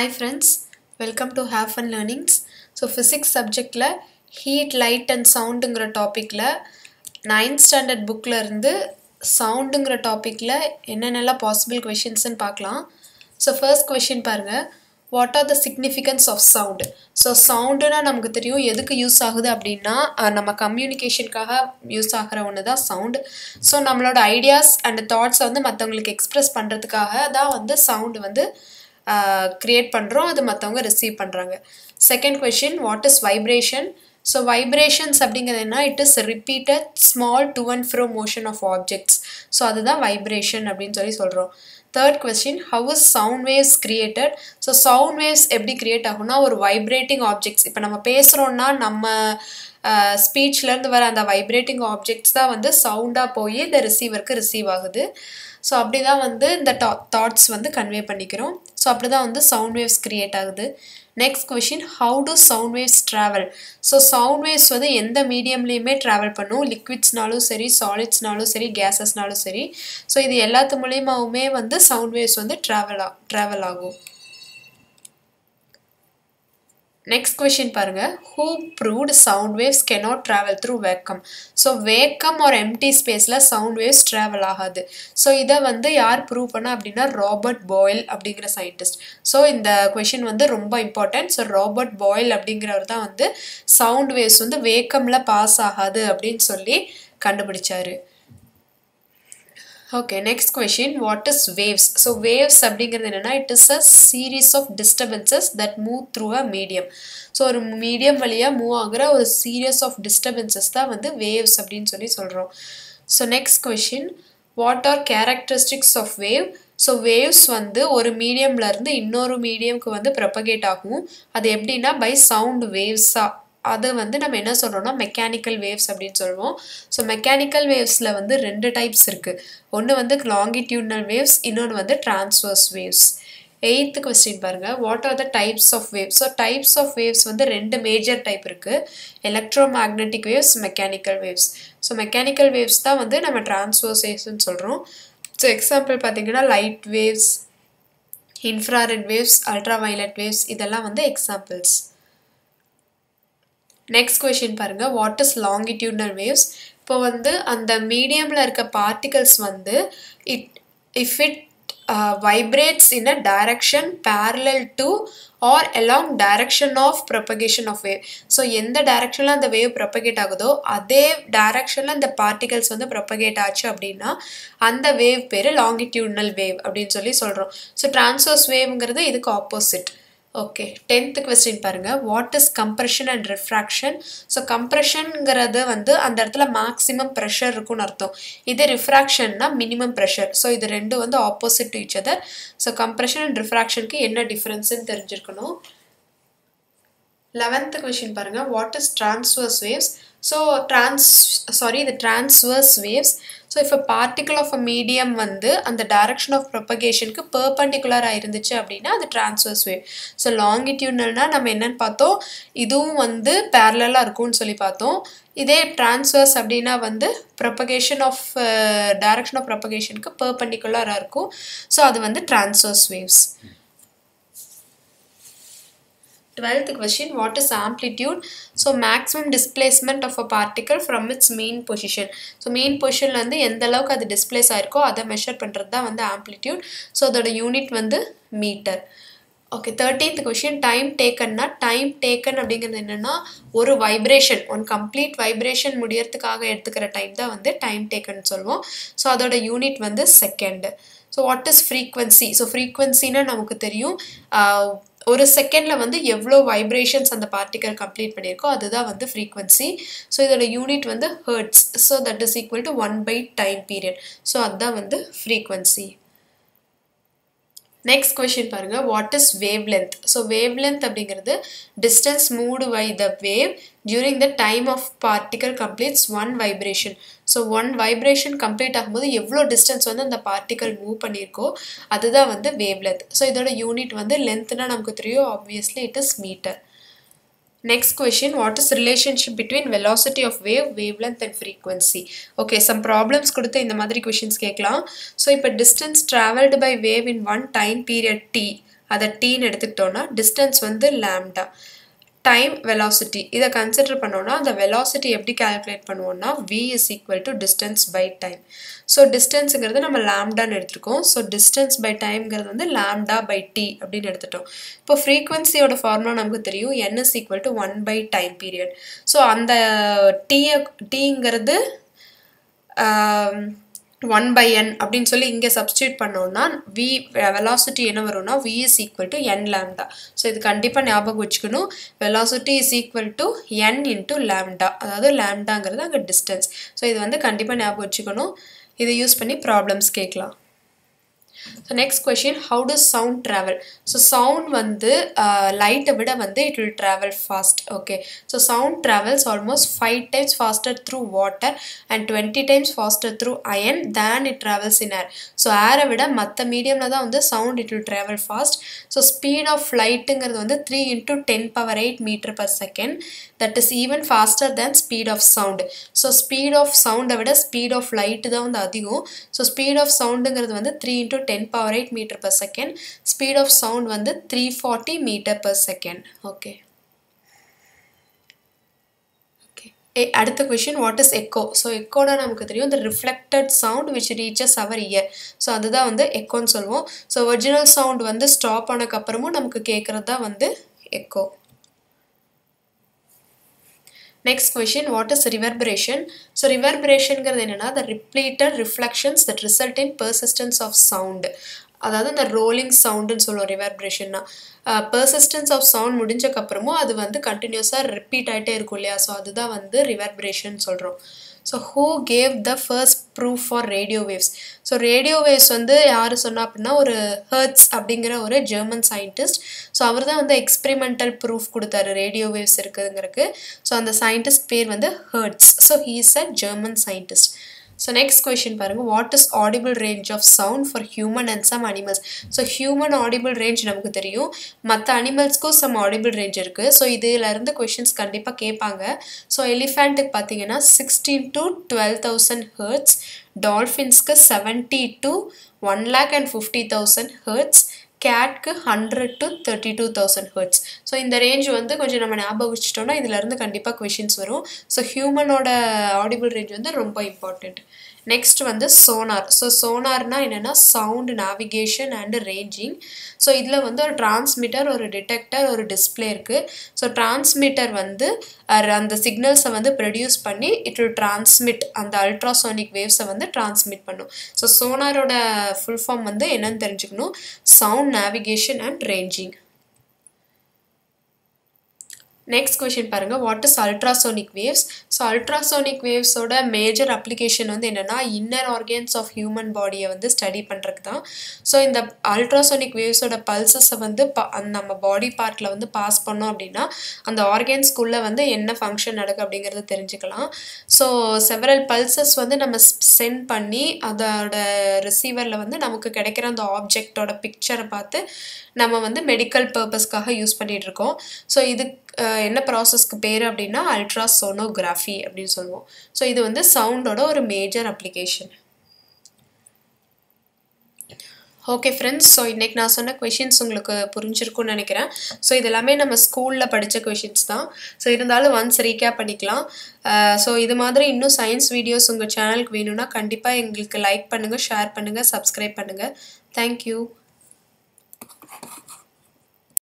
Hi friends, welcome to Have Fun Learnings. So physics subject la heat, light and sound ங்கிற டாபிக்ல 9th standard bookல இருந்து soundங்கிற டாபிக்ல என்னென்னலாம் possible questions ன்னு பார்க்கலாம். So first question பாருங்க, what are the significance of sound? So soundனா நமக்கு தெரியும் எதுக்கு யூஸ் ஆகுது அப்படின்னா நம்ம கம்யூனிகேஷனுக்காக யூஸ் ஆகிற ஒன்று தான் சவுண்ட். ஸோ நம்மளோட ஐடியாஸ் அண்ட் தாட்ஸை வந்து மற்றவங்களுக்கு எக்ஸ்பிரஸ் பண்ணுறதுக்காக தான் வந்து சவுண்டு வந்து create பண்ணுறோம், அது மற்றவங்க ரிசீவ் பண்ணுறாங்க. Second question, what is vibration? So vibrations அப்படிங்கிறது என்ன? It is repeated small to and fro motion of objects. So அதுதான் வைப்ரேஷன் அப்படின்னு சொல்லி சொல்கிறோம். Third question, how is sound waves created? So sound waves எப்படி கிரியேட் ஆகும்னா, ஒரு வைப்ரேட்டிங் ஆப்ஜெக்ட்ஸ், இப்போ நம்ம பேசுகிறோன்னா நம்ம ஸ்பீச்லேருந்து வர அந்த வைப்ரேட்டிங் ஆப்ஜெக்ட்ஸ் தான் வந்து சவுண்டாக போய் இந்த ரிசீவருக்கு ரிசீவ் ஆகுது. ஸோ அப்படி தான் வந்து இந்த தாட்ஸ் வந்து கன்வே பண்ணிக்கிறோம். ஸோ அப்படி தான் வந்து சவுண்ட் வேவ்ஸ் கிரியேட் ஆகுது. Next question, how do sound waves travel? So sound waves வந்து எந்த மீடியம்லேயுமே ட்ராவல் பண்ணும், லிக்விட்ஸ்னாலும் சரி, சாலிட்ஸ்னாலும் சரி, கேஸஸ்னாலும் சரி. ஸோ இது எல்லாத்து மூலியமாகவுமே வந்து சவுண்ட் வேவ்ஸ் வந்து ட்ராவல் ஆகும். நெக்ஸ்ட் கொஷின் பாருங்க, who proved sound waves cannot travel through vacuum? So vacuum ஒரு எம்டி ஸ்பேஸில் சவுண்ட் வேவ்ஸ் ட்ராவல் ஆகாது. ஸோ இதை வந்து யார் ப்ரூவ் பண்ணா அப்படின்னா ராபர்ட் பாயில் அப்படிங்கிற சயின்டிஸ்ட். ஸோ இந்த கொஷின் வந்து ரொம்ப இம்பார்ட்டன்ட். ஸோ ராபர்ட் பாயில் அப்படிங்கிறவர் தான் வந்து சவுண்ட் வேவ்ஸ் வந்து வேக்கமில் பாஸ் ஆகாது அப்படின்னு சொல்லி கண்டுபிடிச்சாரு. Okay, next question, what is waves? So waves அப்படிங்கிறது என்னென்னா, it is a series of disturbances that move through a medium. So ஒரு மீடியம் வழியாக மூவ் ஆகிற ஒரு சீரியஸ் ஆஃப் டிஸ்டர்பன்சஸ் தான் வந்து வேவ்ஸ் அப்படின்னு சொல்லி சொல்கிறோம். So next question, what are characteristics of wave? So waves வந்து ஒரு மீடியம்லேருந்து இன்னொரு மீடியம்க்கு வந்து ப்ரொபகேட் ஆகும். அது எப்படின்னா பை சவுண்ட் வேவ்ஸாக. அது வந்து நம்ம என்ன சொல்கிறோம்னா மெக்கானிக்கல் வேவ்ஸ் அப்படின்னு சொல்லுவோம். ஸோ மெக்கானிக்கல் வேவ்ஸில் வந்து 2 டைப்ஸ் இருக்குது. ஒன்று வந்து லாங்கிடியூட்னல் வேவ்ஸ், இன்னொன்று வந்து டிரான்ஸ்வர்ஸ் வேவ்ஸ். 8th கொஸ்டின் பாருங்கள், what are the types of waves? So types of waves வந்து 2 மேஜர் டைப் இருக்குது, electromagnetic waves, mechanical waves. So mechanical waves தான் வந்து நம்ம டிரான்ஸ்வர்ஸ் வேவ்ஸ்ன்னு சொல்கிறோம். ஸோ எக்ஸாம்பிள் பார்த்தீங்கன்னா light waves, infrared waves, ultraviolet waves, இதெல்லாம் வந்து எக்ஸாம்பிள்ஸ். நெக்ஸ்ட் கொஷின் பாருங்கள், வாட் இஸ் லாங்கிடியூட்னல் வேவ்ஸ்? இப்போ வந்து அந்த மீடியமில் இருக்க பார்ட்டிகல்ஸ் வந்து if it vibrates in a direction parallel to or along direction of propagation of wave. So எந்த டைரக்ஷனில் அந்த வேவ் ப்ரொபகேட் ஆகுதோ அதே டைரக்ஷனில் அந்த பார்ட்டிகல்ஸ் வந்து ப்ரொபகேட் ஆச்சு அப்படின்னா அந்த வேவ் பேர் லாங்கிடியூட்னல் வேவ் அப்படின்னு சொல்லி சொல்கிறோம். ஸோ டிரான்ஸ்வர்ஸ் வேவ்ங்கிறது இதுக்கு ஆப்போசிட். ஓகே, 10th கொஸ்டின் பாருங்கள், what is compression and refraction? So கம்ப்ரெஷனுங்கிறது வந்து அந்த இடத்துல மேக்ஸிமம் ப்ரெஷர் இருக்குன்னு அர்த்தம். இது ரிஃப்ராக்ஷன்னா மினிமம் ப்ரெஷர். ஸோ இது ரெண்டும் வந்து opposite to each other. So compression and ரிஃப்ராக்ஷனுக்கு என்ன டிஃப்ரென்ஸ்ன்னு தெரிஞ்சிருக்கணும். 11th கொஸ்டின் பாருங்கள், what is transverse waves? So இது டிரான்ஸ்வர்ஸ் வேவ்ஸ். ஸோ இப்போ பார்ட்டிகல் ஆஃப் அ மீடியம் வந்து அந்த டைரக்ஷன் ஆஃப் ப்ரொபகேஷனுக்கு பெர்பெண்டிகுலராக இருந்துச்சு அப்படின்னா அது டிரான்ஸ்வர்ஸ் வேவ். ஸோ லாங்கிடியூட்னல்னா நம்ம என்னன்னு பார்த்தோம், இதுவும் வந்து பேரலாக இருக்கும்னு சொல்லி பார்த்தோம். இதே டிரான்ஸ்வர்ஸ் அப்படின்னா வந்து ப்ரொபகேஷன் ஆஃப் டைரக்ஷன் ஆஃப் ப்ரொபகேஷனுக்கு பெர்பெண்டிகுலராக இருக்கும். ஸோ அது வந்து transverse waves. 12th question, what is amplitude? So maximum displacement of a particle from its mean position. So mean positionல வந்து எந்த அளவுக்கு அது டிஸ்பிளேஸ் ஆயிருக்கோ அதை மெஷர் பண்ணுறது தான் வந்து ஆம்ப்ளிடியூட். ஸோ அதோட யூனிட் வந்து metre. Okay, 13th question, time டேக்கன்னா, டைம் டேக்கன் அப்படிங்கிறது என்னென்னா ஒரு வைப்ரேஷன், கம்ப்ளீட் வைப்ரேஷன் முடியறதுக்காக எடுத்துக்கிற டைம் தான் வந்து டைம் டேக்கன் சொல்லுவோம். ஸோ அதோட யூனிட் வந்து second. So what is frequency? So ஃப்ரீக்வன்சின்னா நமக்கு தெரியும் ஒரு செகண்டில் வந்து எவ்வளோ வைப்ரேஷன்ஸ் அந்த பார்ட்டிகல் கம்ப்ளீட் பண்ணியிருக்கோ அதுதான் வந்து ஃப்ரீக்வன்சி. ஸோ இதோட யூனிட் வந்து hertz. So that is equal to 1/time period. So அதுதான் வந்து ஃப்ரீக்வன்சி. நெக்ஸ்ட் கொஷின் பாருங்கள், what is wavelength? So wavelength அப்படிங்கிறது distance moved by the wave during the time of particle completes 1 vibration. So 1 vibration complete ஆகும்போது எவ்வளோ distance வந்து அந்த particle move பண்ணியிருக்கோ அதுதான் வந்து வேவ் லென்த். ஸோ இதோட யூனிட் வந்து லென்த்னா நமக்கு தெரியும், obviously it is metre. Next question, what is relationship between velocity of wave, wavelength and frequency? Okay, some problems கொடுத்து இந்த மாதிரி questions கேட்கலாம். So இப்போ distance traveled by wave in one time period t அதை டீன்னு எடுத்துக்கிட்டோன்னா டிஸ்டன்ஸ் வந்து lambda. Time velocity இதை கன்சிடர் பண்ணோன்னா அந்த வெலாசிட்டி எப்படி கால்குலேட் பண்ணுவோம்னா v is equal to distance by time. So டிஸ்டன்ஸுங்கிறது நம்ம லாம்டான்னு எடுத்துருக்கோம். ஸோ டிஸ்டன்ஸ் பை டைம்ங்கிறது வந்து லாம்டா பை டி அப்படின்னு எடுத்துட்டோம். இப்போ ஃப்ரீக்வன்சியோட ஃபார்முலா நமக்கு தெரியும் n is equal to 1 by time period. So அந்த டீங்கிறது 1 by n அப்படின்னு சொல்லி இங்கே சப்ஸ்டியூட் பண்ணோம்னா வெலாசிட்டி என்ன வரும்னா v is equal to n lambda. So இது கண்டிப்பாக ஞாபகம் வச்சுக்கணும். Velocity is equal to n into lambda, அதாவது லாம்டாங்கிறது அங்கே டிஸ்டன்ஸ். ஸோ இது வந்து கண்டிப்பாக ஞாபகம் வச்சுக்கணும். இதை யூஸ் பண்ணி ப்ராப்ளம்ஸ் கேட்கலாம். So next question, how does sound travel? So sound வந்து light விட வந்து it will travel fast. Okay, so sound travels almost 5 times faster through water and 20 times faster through iron than it travels in air. So air விட மற்ற மீடியம்ல தான் வந்து sound it will travel fast. So speed of lightங்கிறது வந்து 3 into 10 power 8 meter per second. That is even faster than speed of sound. So speed of sound விட speed of light தான் வந்து அதிகம். So speed of soundங்கிறது வந்து 3 into 10 power 8 meter per second. Speed of sound வந்து 340 meter per second. Okay. அடுத்த question, what is echo? So echo na நமக்கு தெரியும் the reflected sound which reaches our ear. So அதுதான் வந்து echoன்னு சொல்லுவோம். So original sound வந்து stop ஆனதுக்கு அப்புறமும் நமக்கு கேட்கறது தான் வந்து echo. Next question, what is reverberation? So reverberation என்னன்னா the repeated reflections that result in persistence of sound. அதாவது இந்த ரோலிங் சவுண்டுன்னு சொல்லுவோம் ரிவர்பரேஷன்னா. பெர்சிஸ்டன்ஸ் ஆஃப் சவுண்ட் முடிஞ்சக்கப்புறமும் அது வந்து கண்டினியூஸாக ரிப்பீட் ஆகிட்டே இருக்கும் இல்லையா? ஸோ அதுதான் வந்து ரிவர்பரேஷன் சொல்கிறோம். So who gave the first proof for radio waves? So radio waves வந்து யார் சொன்னா அப்படின்னா ஒரு ஹெர்ட்ஸ் அப்படிங்கிற ஒரு ஜெர்மன் சயின்டிஸ்ட். ஸோ அவர் தான் வந்து எக்ஸ்பெரிமெண்டல் ப்ரூஃப் கொடுத்தாரு ரேடியோ வேவ்ஸ் இருக்குதுங்கிறதுக்கு. ஸோ அந்த சயின்டிஸ்ட் பேர் வந்து hertz. So he is a German scientist. So next question பாருங்க, what is audible range of sound for human and some animals? So human audible range நமக்கு தெரியும், மற்ற அனிமல்ஸ்க்கும் some audible range இருக்கு. ஸோ இதில் இருந்து questions கண்டிப்பாக கேட்பாங்க. ஸோ எலிஃபேண்ட்டுக்கு பார்த்தீங்கன்னா 16 to 12,000 hertz, டால்ஃபின்ஸ்க்கு 70 to 1,50,000 hertz, கேட்க்கு 100 to 32,000 hertz. ஸோ இந்த ரேஞ்ச் வந்து கொஞ்சம் நம்ம ஞாபகம் வச்சுட்டோம்னா இதுலேருந்து கண்டிப்பாக கொஷின்ஸ் வரும். ஸோ ஹியூமனோட ஆடிபிள் ரேஞ்ச் வந்து ரொம்ப இம்பார்ட்டண்ட். நெக்ஸ்ட் வந்து சோனார். ஸோ சோனார்னா என்னென்னா sound navigation and ranging. So இதில் வந்து ஒரு டிரான்ஸ்மிட்டர், ஒரு டிடெக்டர், ஒரு டிஸ்பிளே இருக்குது. ஸோ டிரான்ஸ்மிட்டர் வந்து அந்த சிக்னல்ஸை வந்து ப்ரொடியூஸ் பண்ணி இட் வில் டிரான்ஸ்மிட், அந்த அல்ட்ராசோனிக் வேவ்ஸை வந்து டிரான்ஸ்மிட் பண்ணும். ஸோ சோனாரோட ஃபுல் ஃபார்ம் வந்து என்னன்னு தெரிஞ்சுக்கணும், sound navigation and ranging. Next question பாருங்கள், what is ultrasonic waves? So ultrasonic வேவ்ஸோட மேஜர் அப்ளிகேஷன் வந்து என்னென்னா இன்னர் ஆர்கன்ஸ் ஆஃப் ஹியூமன் பாடியை வந்து ஸ்டடி பண்ணுறதுக்கு தான். ஸோ இந்த அல்ட்ராசோனிக் வேவ்ஸோட பல்சஸை வந்து நம்ம பாடி பார்ட்டில் வந்து பாஸ் பண்ணோம் அப்படின்னா அந்த ஆர்கன்ஸ்குள்ளே வந்து என்ன ஃபங்க்ஷன் நடக்குது அப்படிங்கிறத தெரிஞ்சுக்கலாம். ஸோ செவரல் பல்சஸ் வந்து நம்ம சென்ட் பண்ணி அதோட ரிசீவரில் வந்து நமக்கு கிடைக்கிற அந்த ஆப்ஜெக்டோட பிக்சரை பார்த்து நம்ம வந்து மெடிக்கல் பர்பஸ்க்காக யூஸ் பண்ணிகிட்டு இருக்கோம். ஸோ இது என்ன ப்ராசஸ்க்கு பேர் அப்படின்னா அல்ட்ராசோனோகிராஃபி அப்படின்னு சொல்லுவோம். ஸோ இது வந்து சவுண்டோட ஒரு major application. Okay friends, so இன்றைக்கி நான் சொன்ன கொஷின்ஸ் உங்களுக்கு புரிஞ்சிருக்கும்னு நினைக்கிறேன். ஸோ இது எல்லாமே நம்ம ஸ்கூலில் படித்த கொஷின்ஸ் தான். ஸோ இருந்தாலும் ஒன்ஸ் ரீகேப் பண்ணிக்கலாம். ஸோ இது மாதிரி இன்னும் சயின்ஸ் வீடியோஸ் உங்கள் சேனலுக்கு வேணும்னா கண்டிப்பாக எங்களுக்கு லைக் பண்ணுங்கள், ஷேர் பண்ணுங்கள், சப்ஸ்கிரைப் பண்ணுங்கள். தேங்க்யூ.